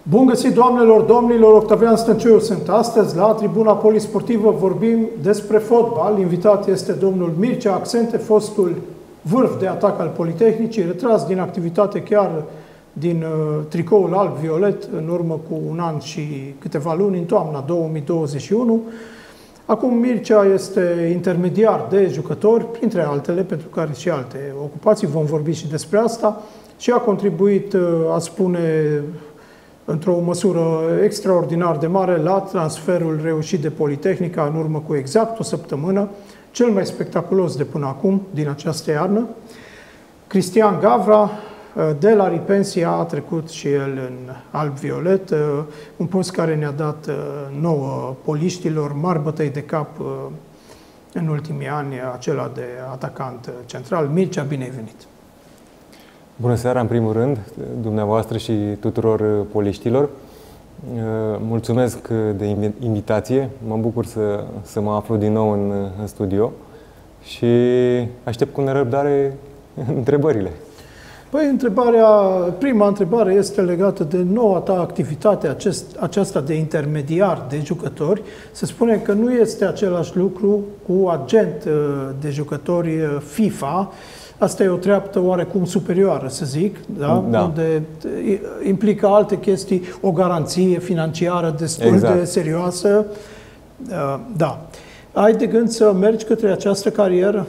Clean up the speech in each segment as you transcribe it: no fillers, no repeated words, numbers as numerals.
Bun găsit, doamnelor, domnilor, Octavian Stănciu sunt. Astăzi, la Tribuna Polisportivă, vorbim despre fotbal. Invitat este domnul Mircea Accente, fostul vârf de atac al Politehnicii, retras din activitate chiar din tricoul alb-violet în urmă cu un an și câteva luni, în toamna 2021. Acum Mircea este intermediar de jucători, printre altele, pentru care și alte ocupații, vom vorbi și despre asta, și a contribuit, a spune, într-o măsură extraordinar de mare la transferul reușit de Politehnica în urmă cu exact o săptămână, cel mai spectaculos de până acum, din această iarnă. Cristian Gavra, de la Ripensia, a trecut și el în alb-violet, un post care ne-a dat nouă poliștilor mari bătăi de cap în ultimii ani, acela de atacant central. Mircea, bine ai venit! Bună seara, în primul rând, dumneavoastră și tuturor poliștilor. Mulțumesc de invitație. Mă bucur să mă aflu din nou în studio și aștept cu nerăbdare întrebările. Păi, prima întrebare este legată de noua ta activitate, aceasta de intermediar de jucători. Se spune că nu este același lucru cu agent de jucători FIFA. Asta e o treaptă oarecum superioară, să zic, da? Da. Unde implică alte chestii, o garanție financiară destul de serioasă. Da. Ai de gând să mergi către această carieră?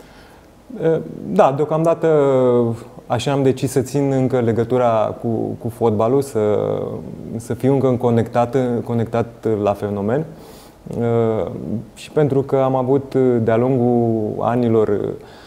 Da, deocamdată așa am decis să țin încă legătura cu fotbalul, să fiu încă conectat la fenomen. Și pentru că am avut de-a lungul anilor,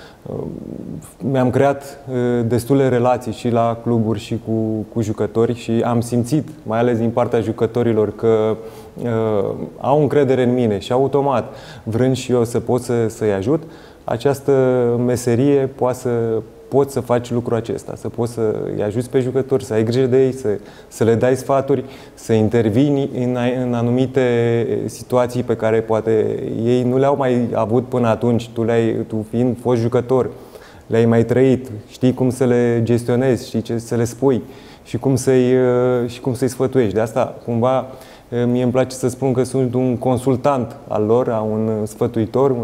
mi-am creat destule relații și la cluburi și cu jucători și am simțit, mai ales din partea jucătorilor, că au încredere în mine și automat, vrând și eu să pot să-i ajut, această meserie poți să faci lucrul acesta, să poți să-i ajuți pe jucători, să ai grijă de ei, să le dai sfaturi, să intervii în anumite situații pe care poate ei nu le-au mai avut până atunci, tu fiind fost jucător, le-ai mai trăit, știi cum să le gestionezi, știi ce să le spui și cum să-i sfătuiești. De asta, cumva, mie îmi place să spun că sunt un consultant al lor, un sfătuitor,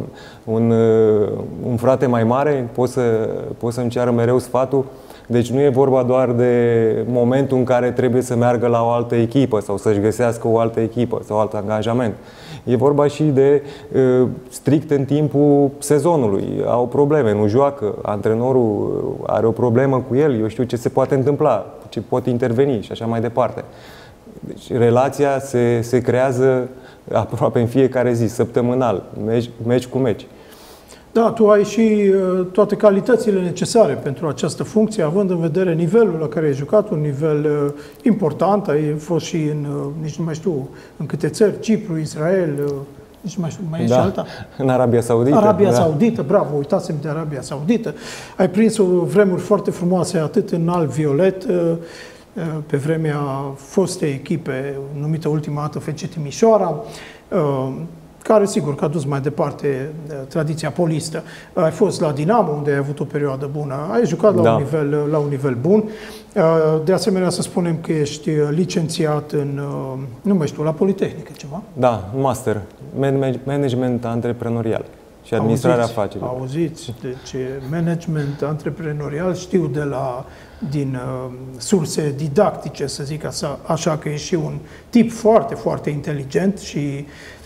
un frate mai mare, pot să-mi ceară mereu sfatul. Deci nu e vorba doar de momentul în care trebuie să meargă la o altă echipă sau să-și găsească o altă echipă sau alt angajament. E vorba și de strict în timpul sezonului. Au probleme, nu joacă, antrenorul are o problemă cu el, eu știu ce se poate întâmpla, ce pot interveni și așa mai departe. Deci relația se creează aproape în fiecare zi, săptămânal, meci cu meci. Da, tu ai și toate calitățile necesare pentru această funcție, având în vedere nivelul la care ai jucat, un nivel important. Ai fost și nici nu mai știu, în câte țări, Cipru, Israel, nici nu mai știu, mai e și alta? În Arabia Saudită. Arabia Saudită, bravo, uitasem de Arabia Saudită. Ai prins vremuri foarte frumoase, atât în alb-violet, pe vremea fostei echipe numită ultima dată FC Timișoara, care sigur că a dus mai departe tradiția polistă. Ai fost la Dinamo, unde ai avut o perioadă bună, ai jucat la un nivel bun. De asemenea, să spunem că ești licențiat în, nu mai știu, la Politehnică ceva? Da, master, management antreprenorial și administrarea afacerilor. Auziți, deci management antreprenorial, știu din surse didactice, să zic așa, că ești și un tip foarte, foarte inteligent și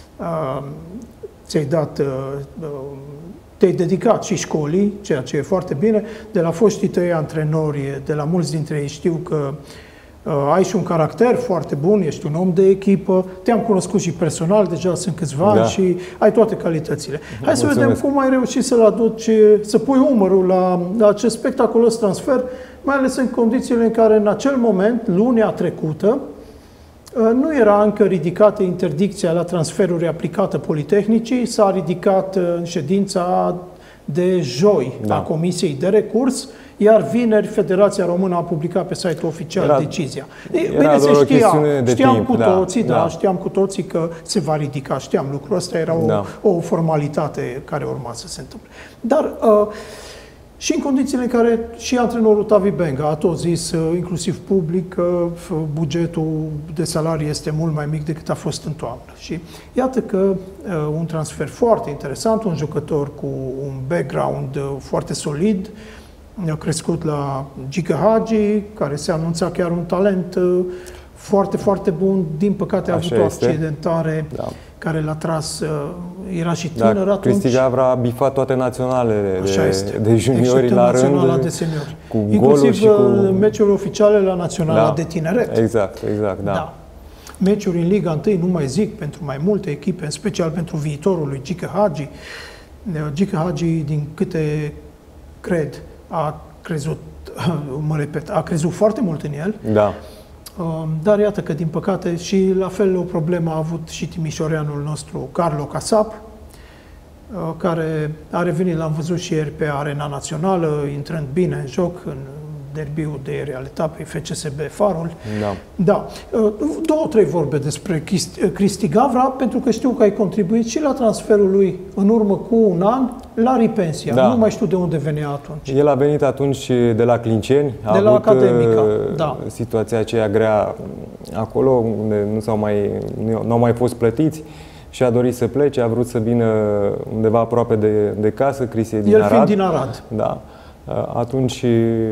te-ai dedicat și școlii, ceea ce e foarte bine. De la foștii tăi antrenori, de la mulți dintre ei știu că ai și un caracter foarte bun, ești un om de echipă, te-am cunoscut și personal, deja sunt câțiva ani și ai toate calitățile. Hai să vedem cum ai reușit să-l aduci, să pui umărul la acest spectaculos transfer, mai ales în condițiile în care în acel moment, lunea trecută, nu era încă ridicată interdicția la transferuri aplicată Politehnicii, s-a ridicat în ședința de joi a Comisiei de Recurs, iar vineri Federația Română a publicat pe site-ul oficial decizia. Bine, știam cu toții, știam cu toții că se va ridica, știam lucrul ăsta, era o formalitate care urma să se întâmple. Dar Și în condițiile în care și antrenorul Tavi Benga a tot zis, inclusiv public, că bugetul de salarii este mult mai mic decât a fost în toamnă. Și iată că un transfer foarte interesant, un jucător cu un background foarte solid, a crescut la Gică Hagi, care se anunța chiar un talent foarte, foarte bun. Din păcate a avut o accidentare care l-a tras, era și tânăr atunci. Cristi Gavra a bifat toate naționalele de juniori la rând, de seniori. Cu inclusiv și cu meciurile oficiale la naționala de tineret. Exact, da. Meciuri în Liga 1, nu mai zic, pentru mai multe echipe, în special pentru viitorul lui Gică Hagi. Gică Hagi, din câte cred, a crezut foarte mult în el. Da. Dar iată că, din păcate, și la fel o problemă a avut și timișoreanul nostru, Carlo Casap, care a revenit, l-am văzut și ieri pe arena națională, intrând bine în joc, în derbiul de ieri al etapei FCSB Farul. Da. Două, trei vorbe despre Cristi Gavra, pentru că știu că ai contribuit și la transferul lui în urmă cu un an la Ripensia. Nu mai știu de unde venea atunci. El a venit atunci de la Clinceni. De la Academica, situația aceea grea acolo, unde nu au mai fost plătiți și a dorit să plece, a vrut să vină undeva aproape de casă. Cristi e din Arad. El fiind din Arad. Da. Atunci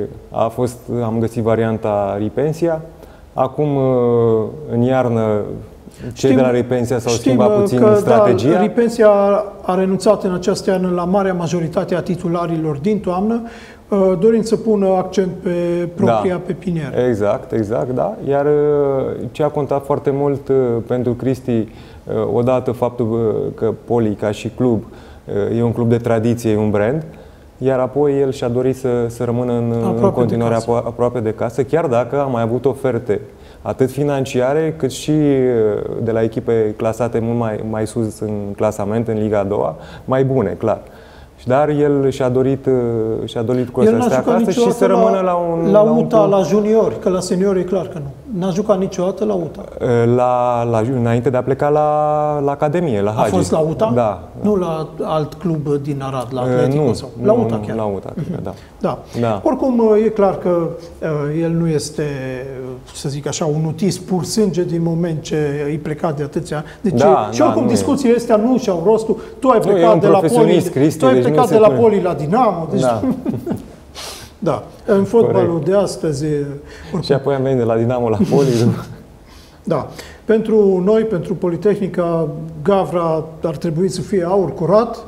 am găsit varianta Ripensia. Acum, în iarnă, cei de la Ripensia s-au schimbat puțin strategia. Ripensia a renunțat în această iarnă la marea majoritate a titularilor din toamnă, dorind să pună accent pe propria pepinieră. Exact, da. Iar ce a contat foarte mult pentru Cristi, odată faptul că Poli, ca și club, e un club de tradiție, e un brand, iar apoi el și-a dorit să rămână în continuare aproape de casă, chiar dacă a mai avut oferte atât financiare, cât și de la echipe clasate mult mai sus în clasament, în Liga a doua, mai bune, clar. Dar el și-a dorit cu să stea acasă și să rămână la UTA, la juniori, că la seniori e clar că nu. N-a jucat niciodată la UTA. Înainte de a pleca la Academie, la Hagi. A fost la UTA? Da. Nu la alt club din Arad, la Atletico? La UTA chiar? La UTA, da. Oricum, e clar că el nu este, să zic așa, un utist pur sânge din moment ce îi plecat de atâția. Deci, și oricum discuțiile astea nu și-au rostul. Tu ai plecat de la Poli. De la Poli la Dinamo. Deci da. În fotbalul de astăzi. Și apoi am venit de la Dinamo la Poli. Da. Pentru noi, pentru Politehnica, Gavra ar trebui să fie aur curat,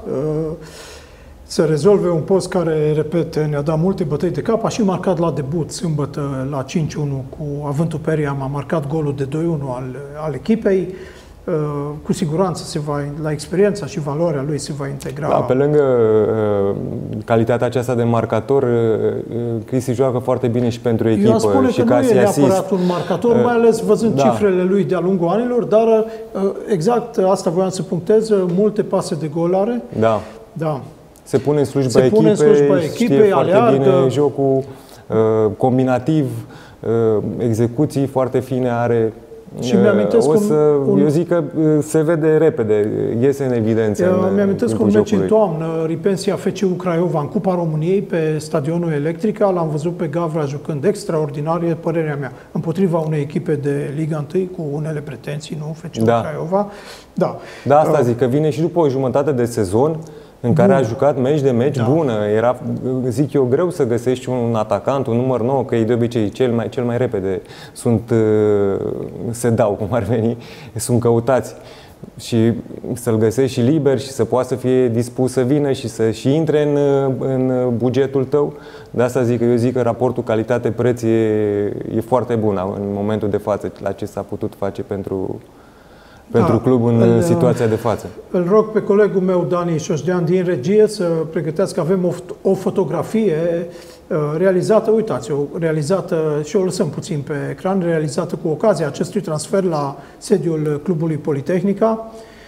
să rezolve un post care, repet, ne-a dat multe bătăi de cap. A și marcat la debut sâmbătă la 5-1 cu Avântul Periam, a marcat golul de 2-1 al echipei. Cu siguranță la experiența și valoarea lui se va integra. Da, pe lângă calitatea aceasta de marcator, Cristi joacă foarte bine și pentru echipă. Eu spune și că nu e neapărat un marcator, mai ales văzând cifrele lui de-a lungul anilor, dar exact asta voiam să punctez, multe pase de gol are. Da. Se pune în slujba echipei, știe foarte bine jocul combinativ, execuții foarte fine are. Și mi-amintesc eu zic că se vede repede, iese în evidență. Mi-amintesc un meci în toamnă, Ripensia FCU Craiova în Cupa României pe stadionul Electrica. L-am văzut pe Gavra jucând extraordinar, e părerea mea, împotriva unei echipe de Liga 1 cu unele pretenții, nu? FCU Craiova. Da, asta zic, că vine și după o jumătate de sezon în care a jucat meci de meci bună. Era, zic eu, greu să găsești un atacant, un număr 9, că ei de obicei cel mai repede se dau, cum ar veni, sunt căutați. Și să-l găsești și liber și să poată să fie dispus să vină și să și intre în bugetul tău. De asta eu zic că raportul calitate-preț e foarte bun în momentul de față, la ce s-a putut face pentru club în situația de față. Îl rog pe colegul meu, Dani Șoșdean, din regie, să pregătească. Avem o fotografie realizată, realizată, și o lăsăm puțin pe ecran, realizată cu ocazia acestui transfer la sediul clubului Politehnica.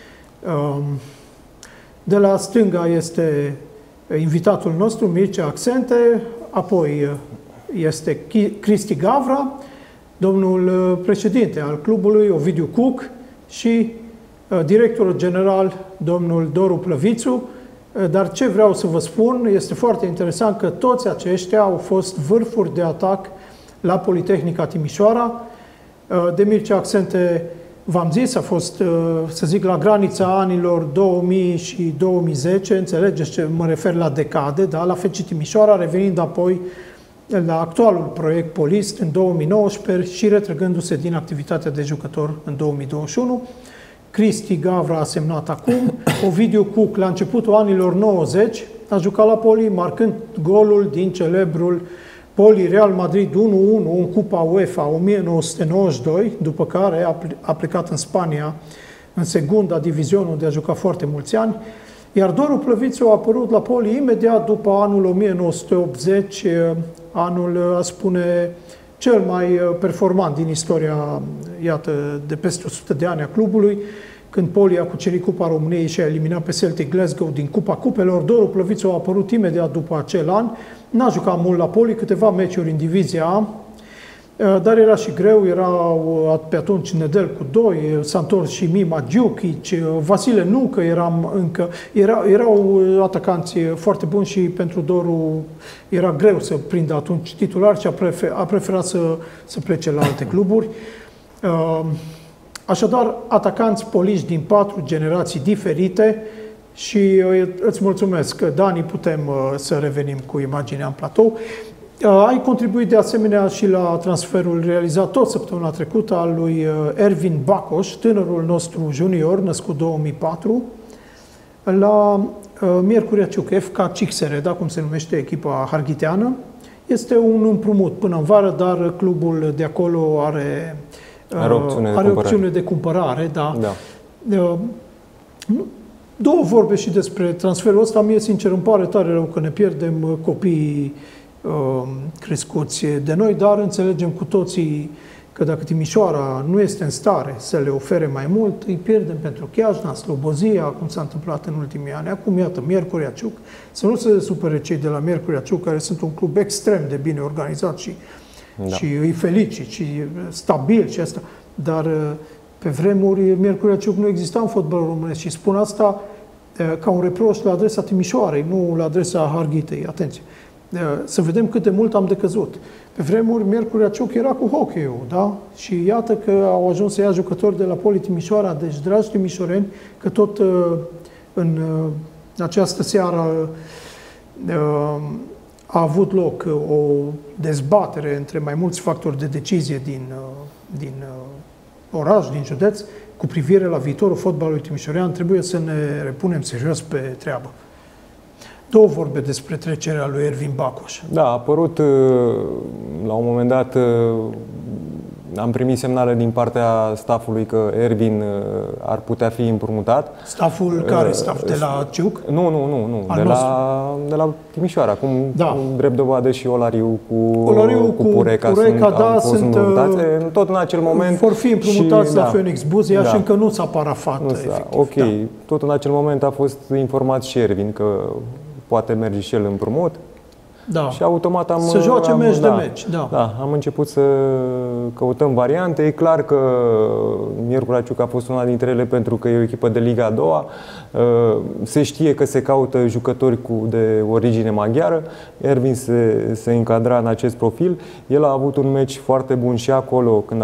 De la stânga este invitatul nostru, Mircea Accente, apoi este Cristi Gavra, domnul președinte al clubului, Ovidiu Cuc, și directorul general, domnul Doru Plăvițu, Dar ce vreau să vă spun, este foarte interesant că toți aceștia au fost vârfuri de atac la Politehnica Timișoara. De Mircea Accente, v-am zis, a fost, să zic, la granița anilor 2000 și 2010, înțelegeți ce mă refer la decade, da? La FC Timișoara, revenind apoi la actualul proiect Polist în 2019 și retrăgându-se din activitatea de jucător în 2021. Cristi Gavra a semnat acum, Ovidiu Cuc la începutul anilor 90 a jucat la Poli, marcând golul din celebrul Poli Real Madrid 1-1 în Cupa UEFA 1992, după care a plecat în Spania în segunda diviziune, unde a jucat foarte mulți ani, iar Doru Plăvițu a apărut la Poli imediat după anul 1980, anul, a spune, cel mai performant din istoria, iată, de peste 100 de ani a clubului, când Poli a cucerit Cupa României și a eliminat pe Celtic Glasgow din Cupa Cupelor. Doru Plăvițu a apărut imediat după acel an. N-a jucat mult la Poli, câteva meciuri în Divizia A, dar era și greu, erau pe atunci Nedel cu 2, s-a întors și Mima Giukic, Vasile Nucă erau atacanți foarte buni și pentru Doru era greu să prindă atunci titular și a preferat să plece la alte cluburi. Așadar, atacanți poliști din 4 generații diferite și îți mulțumesc, Dani, putem să revenim cu imaginea în platou. Ai contribuit de asemenea și la transferul realizat tot săptămâna trecută al lui Ervin Bacoș, tânărul nostru junior, născut 2004, la Miercurea Ciuc, FK Cixere, da, cum se numește echipa harghiteană. Este un împrumut până în vară, dar clubul de acolo are opțiune de cumpărare. Da. Două vorbe și despre transferul ăsta. Mie, sincer, îmi pare tare rău că ne pierdem copiii crescuți de noi, dar înțelegem cu toții că dacă Timișoara nu este în stare să le ofere mai mult, îi pierdem pentru Chiajna, Slobozia, cum s-a întâmplat în ultimii ani. Acum, iată, Miercurea Ciuc. Să nu se supere cei de la Miercurea Ciuc, care sunt un club extrem de bine organizat și îi felicit și stabil și asta. Dar pe vremuri Miercurea Ciuc nu exista în fotbalul românesc și spun asta ca un reproș la adresa Timișoarei, nu la adresa Harghitei. Atenție! Să vedem cât de mult am decăzut. Pe vremuri, Miercurea Ciuc era cu hockey-ul, da? Și iată că au ajuns să ia jucători de la Poli Timișoara. Deci, dragi timișoreni, că tot în această seară a avut loc o dezbatere între mai mulți factori de decizie din oraș, din județ, cu privire la viitorul fotbalului timișorean. Trebuie să ne repunem serios pe treabă. Două vorbe despre trecerea lui Ervin Bacoș. Da, a apărut la un moment dat, am primit semnale din partea staffului că Ervin ar putea fi împrumutat. Stafful care? Staff de la Ciuc? Nu. De la Timișoara. Cum drept dovadă și Olariu cu Pureca sunt tot în acel moment. Vor fi împrumutați la Phoenix Buzia și încă nu s-a parafat. Ok. Tot în acel moment a fost informat și Ervin că poate merge și el împrumut. Da. Și automat să joace meci de meci. Am început să căutăm variante. E clar că Miercurea Ciuc a fost una dintre ele pentru că e o echipă de Liga a doua. Se știe că se caută jucători de origine maghiară. Ervin se încadra în acest profil. El a avut un meci foarte bun și acolo când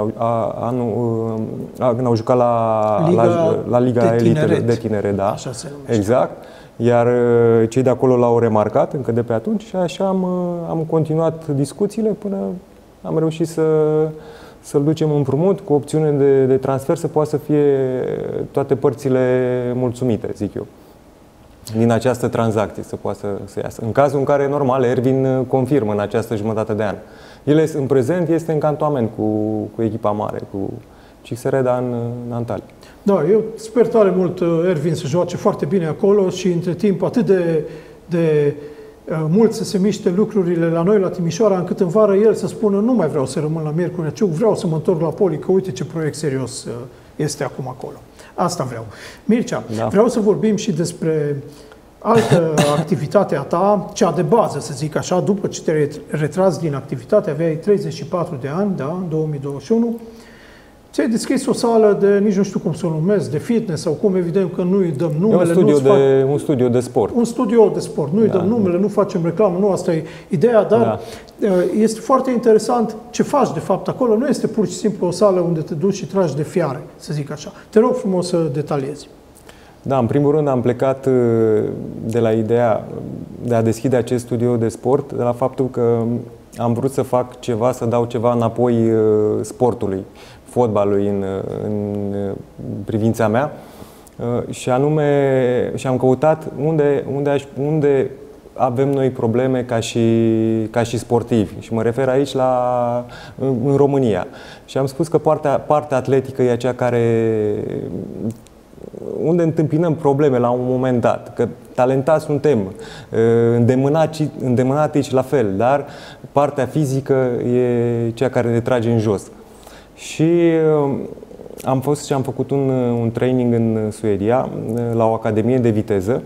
au jucat la Liga Elite de tineret. Da. Așa se numește. Exact. Iar cei de acolo l-au remarcat încă de pe atunci și așa am continuat discuțiile până am reușit să-l ducem împrumut cu opțiune de transfer, să poată să fie toate părțile mulțumite, zic eu, din această tranzacție, să poată să iasă. În cazul în care, normal, Ervin confirmă în această jumătate de an. El în prezent este în cantonament cu echipa mare, cu Cixereda în Antalya. Da, eu sper tare mult Ervin să joace foarte bine acolo și între timp atât de mult să se miște lucrurile la noi, la Timișoara, încât în vară el să spună nu mai vreau să rămân la Miercurea Ciuc, vreau să mă întorc la Poli, că uite ce proiect serios este acum acolo. Asta vreau. Mircea, vreau să vorbim și despre altă activitate a ta, cea de bază, să zic așa, după ce te retras din activitate, aveai 34 de ani, da, în 2021, Ți-ai deschis o sală de, nici nu știu cum să o numesc, de fitness sau cum, evident că nu îi dăm numele. E un studio de sport. Un studio de sport. Nu îi dăm numele, nu facem reclamă, nu asta e ideea, dar este foarte interesant ce faci de fapt acolo. Nu este pur și simplu o sală unde te duci și tragi de fiare, să zic așa. Te rog frumos să detaliezi. Da, în primul rând am plecat de la ideea de a deschide acest studio de sport, de la faptul că am vrut să fac ceva, să dau ceva înapoi sportului, fotbalului în privința mea și anume și am căutat unde avem noi probleme ca și sportivi și mă refer aici în România. Și am spus că partea atletică e aceea unde întâmpinăm probleme la un moment dat, că talentați suntem, îndemânatici la fel, dar partea fizică e cea care ne trage în jos. Și am făcut un training în Suedia, la o academie de viteză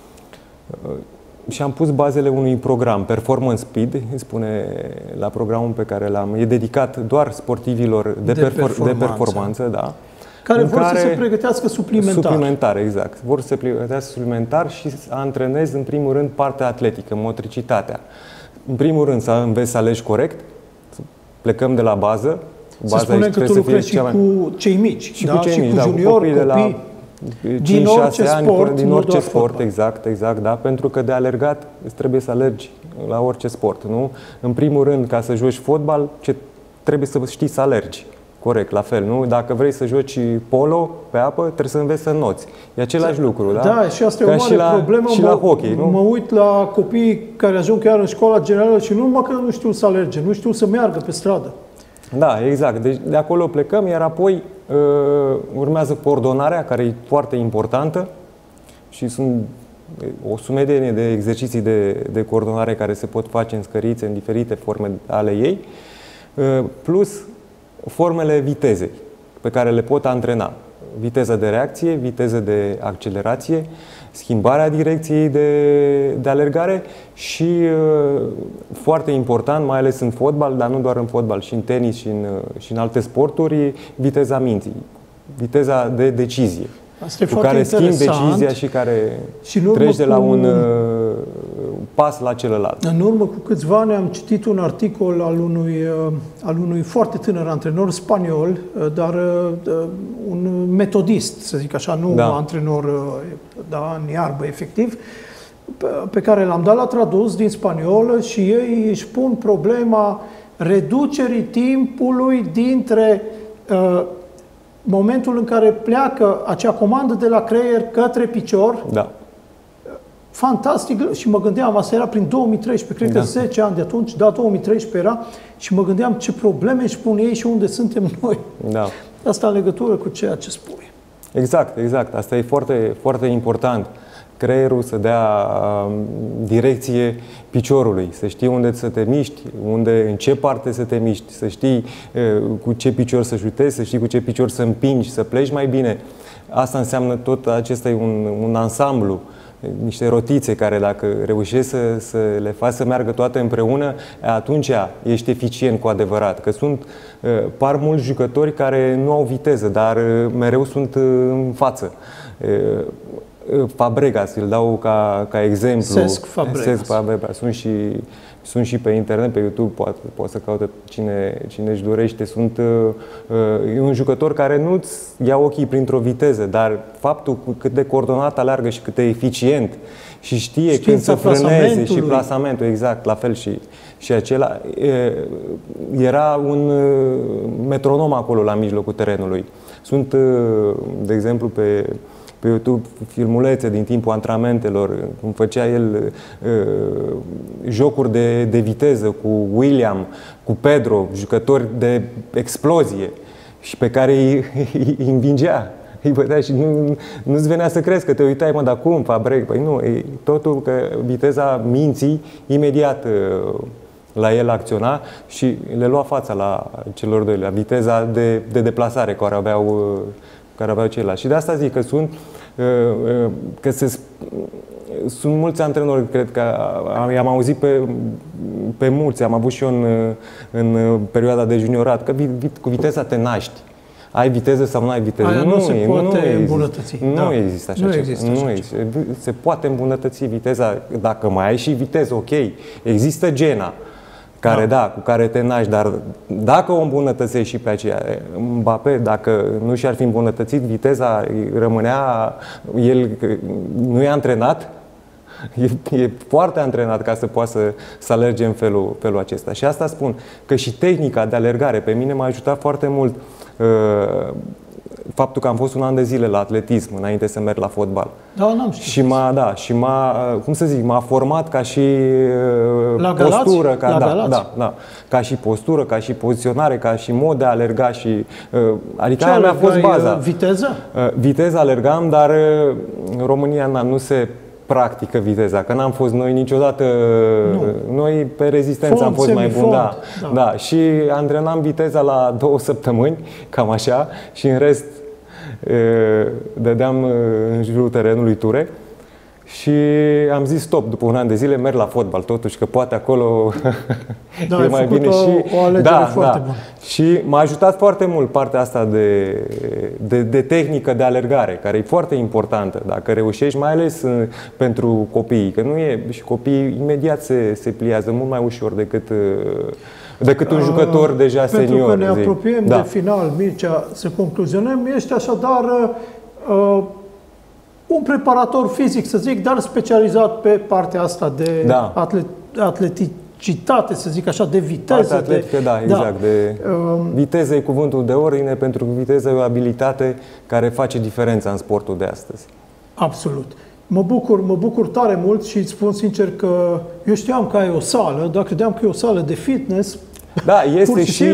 și am pus bazele unui program, Performance Speed, spune la programul pe care l-am, e dedicat doar sportivilor de performanță, da. Care vor să se pregătească suplimentar. Suplimentar, exact. Vor să se pregătească suplimentar și să antrenezi, în primul rând, partea atletică, motricitatea. În primul rând, să înveți să alegi corect, plecăm de la bază. Să spunem că tu lucrezi și cu cei mici, și cu juniori, copii, din orice sport, din orice sport, exact, da, pentru că de alergat trebuie să alergi la orice sport, nu? În primul rând, ca să joci fotbal, trebuie să știi să alergi. Corect, la fel, nu? Dacă vrei să joci polo pe apă, trebuie să înveți să înnoți. E același lucru, da? Da, și asta e o mare problemă. Și la hockey, nu? Mă uit la copiii care ajung chiar în școala generală și nu numai că nu știu să alerge, nu știu să meargă pe stradă. Da, exact. Deci de acolo plecăm, iar apoi urmează coordonarea, care e foarte importantă și sunt o sumedenie de exerciții de coordonare care se pot face în scărițe, în diferite forme ale ei, plus formele vitezei pe care le pot antrena. Viteza de reacție, viteză de accelerație, schimbarea direcției de alergare și, foarte important, mai ales în fotbal, dar nu doar în fotbal, și în tenis și în alte sporturi, viteza minții, viteza de decizie. Asta e cu care schimbi decizia și care treci de la un pas la celălalt. În urmă cu câțiva ani am citit un articol al unui foarte tânăr antrenor spaniol, dar un metodist, să zic așa, nu un antrenor în iarbă, efectiv, pe care l-am dat la tradus din spaniolă și ei își pun problema reducerii timpului dintre momentul în care pleacă acea comandă de la creier către picior. Da. Fantastic. Și mă gândeam, asta era prin 2013, cred că 10 ani de atunci, 2013 era, și mă gândeam ce probleme își pun ei și unde suntem noi. Da. Asta în legătură cu ceea ce spui. Exact. Asta e foarte, foarte important. Creierul să dea direcție piciorului, să știi unde să te miști, în ce parte să te miști, să știi cu ce picior să șutezi, să știi cu ce picior să împingi, să pleci mai bine. Asta înseamnă tot, acesta e un ansamblu, niște rotițe care dacă reușești să le faci să meargă toate împreună, atunci ești eficient cu adevărat. Că par mulți jucători care nu au viteză, dar mereu sunt în față. Fabregas, îl dau ca exemplu. Cesc Fabregas. Sunt și pe internet, pe YouTube, poate să caute cine își dorește. E un jucător care nu-ți ia ochii printr-o viteză, dar faptul cât de coordonat aleargă și cât de eficient și știe când să frâneze și plasamentul, exact, la fel și acela. Era un metronom acolo la mijlocul terenului. Sunt, de exemplu, pe YouTube filmulețe din timpul antrenamentelor, cum făcea el jocuri de viteză cu William, cu Pedro, jucători de explozie și pe care îi învingea. Îi bătea și nu-ți venea să crezi că te uitai, mă, dar cum, Fabreg? Păi nu, totul că viteza minții imediat la el acționa și le lua fața la celor doi, la viteza de deplasare care aveau ceilalți. Și de asta zic că sunt mulți antrenori, cred că i-am auzit pe mulți, am avut și eu în perioada de juniorat, că cu viteza te naști. ai viteză sau nu ai viteză. Aia nu se poate îmbunătăți. Nu există așa ceva. Se poate îmbunătăți viteza dacă mai ai și viteză, ok. Există gena care, cu care te naști, dar dacă o îmbunătățești și pe aceea, Mbappé, dacă nu și-ar fi îmbunătățit viteza, rămânea, el nu e antrenat, e foarte antrenat ca să poată să alerge în felul acesta. Și asta spun, că și tehnica de alergare pe mine m-a ajutat foarte mult faptul că am fost un an de zile la atletism înainte să merg la fotbal. Da, n-am știut. Și m-a format ca și la postură, Galați? Ca și postură, ca și poziționare, ca și mod de a alerga și adică aia mi-a fost baza. Viteză? Viteză alergam, dar în România nu se practică viteza, că n-am fost noi niciodată, noi pe rezistență am fost mai buni, da. Și antrenam viteza la 2 săptămâni, cam așa, și în rest dădeam în jurul terenului ture. Și am zis stop, după un an de zile merg la fotbal, totuși, că poate acolo e mai bine. O alegere foarte bună. Și m-a ajutat foarte mult partea asta de tehnică de alergare, care e foarte importantă. Dacă reușești, mai ales pentru copii, că nu e, și copiii imediat se pliază mult mai ușor decât un jucător deja senior. Pentru că ne apropiem de final, Mircea, să concluzionăm, ești așadar un preparator fizic, să zic, dar specializat pe partea asta de atleticitate, să zic așa, de viteză. Partea atletică, exact. Viteză e cuvântul de ordine, pentru că viteză e o abilitate care face diferența în sportul de astăzi. Absolut. Mă bucur tare mult și îți spun sincer că eu știam că ai o sală, dar credeam că e o sală de fitness. Da, este și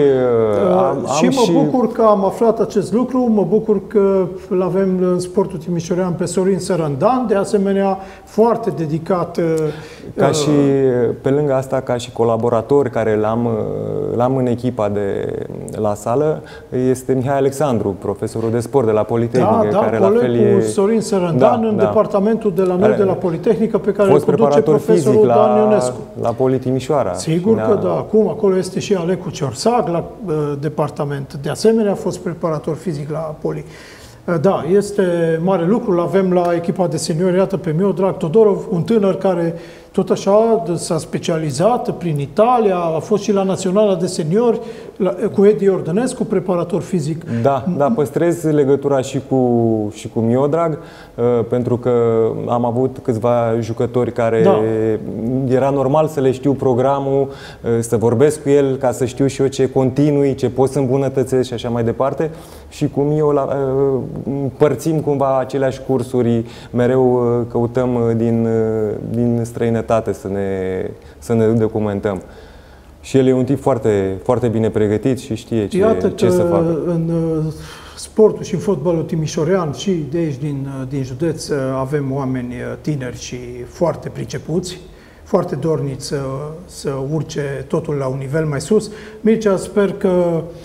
mă bucur că am aflat acest lucru, mă bucur că îl avem în sportul timișorean pe Sorin Sărândan, de asemenea foarte dedicat. Ca și, pe lângă asta, ca și colaboratori care l-am în echipa la sală, este Mihai Alexandru, profesorul de sport de la Politehnică, care la fel e Sorin Sărândan în departamentul de la noi, de la Politehnică, pe care îl conduce profesorul Dan Ionescu. La Poli Timișoara. Sigur că da, acum acolo este și Alecu Ciorsac la departament. De asemenea, a fost preparator fizic la Poli. Da, este mare lucru. L-avem la echipa de seniori, iată, pe Miodrag Todorov, un tânăr care tot așa s-a specializat prin Italia, a fost și la Naționala de Seniori, cu Edi Ordănescu, preparator fizic. Da, păstrez legătura și cu Miodrag, pentru că am avut câțiva jucători care era normal să le știu programul, să vorbesc cu el ca să știu și eu ce continui, ce pot să îmbunătățesc și așa mai departe. Și cu Mio împărțim cumva aceleași cursuri, mereu căutăm din străinătate să ne documentăm. Și el e un tip foarte, foarte bine pregătit și știe ce să facă. În sportul și în fotbalul timișorean și de aici din județ avem oameni tineri și foarte pricepuți, foarte dorniți să urce totul la un nivel mai sus. Mircea, sper că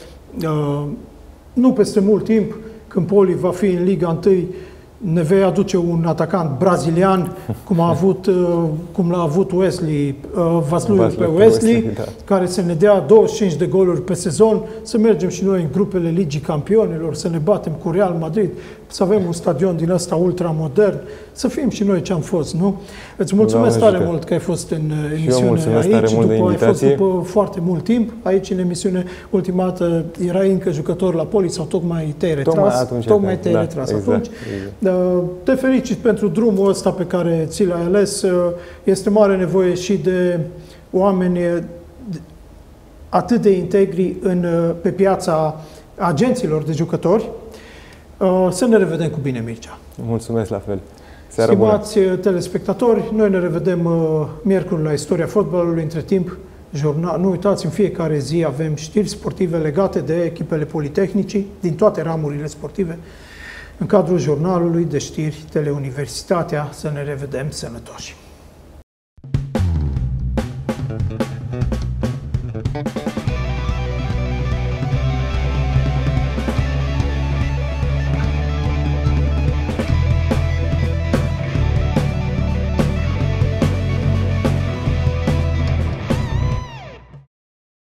nu peste mult timp, când Poli va fi în Liga 1, ne vei aduce un atacant brazilian, cum l-a avut Wesley, Vaslui pe Wesley, care să ne dea 25 de goluri pe sezon, să mergem și noi în grupele Ligii Campionilor, să ne batem cu Real Madrid, să avem un stadion din ăsta ultramodern, să fim și noi ce am fost, nu? Îți mulțumesc tare mult că ai fost în emisiune aici, ai fost după foarte mult timp aici în emisiune. Ultima dată erai încă jucător la Poli sau tocmai te-ai retras? Tocmai te-ai retras atunci. Te felicit pentru drumul ăsta pe care ți l-ai ales. Este mare nevoie și de oameni atât de integri pe piața agenților de jucători. Să ne revedem cu bine, Mircea. Mulțumesc la fel. Seară bună. Stimați telespectatori, noi ne revedem miercuri la Istoria Fotbalului. Între timp, nu uitați, în fiecare zi avem știri sportive legate de echipele Politehnicii, din toate ramurile sportive, în cadrul jurnalului de știri Teleuniversitatea. Să ne revedem sănătoși!